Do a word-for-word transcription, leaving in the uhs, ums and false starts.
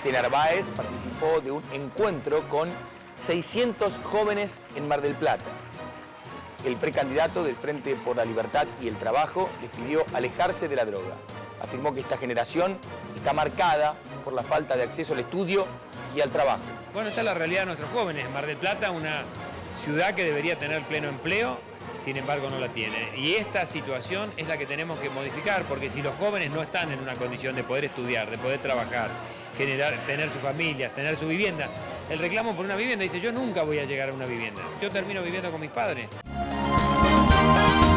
de Narváez participó de un encuentro con seiscientos jóvenes en Mar del Plata. El precandidato del Frente por la Libertad y el Trabajo les pidió alejarse de la droga. Afirmó que esta generación está marcada por la falta de acceso al estudio y al trabajo. Bueno, esta es la realidad de nuestros jóvenes. Mar del Plata, una ciudad que debería tener pleno empleo, sin embargo no la tiene. Y esta situación es la que tenemos que modificar, porque si los jóvenes no están en una condición de poder estudiar, de poder trabajar, generar, tener sus familias, tener su vivienda, el reclamo por una vivienda dice, yo nunca voy a llegar a una vivienda. Yo termino viviendo con mis padres.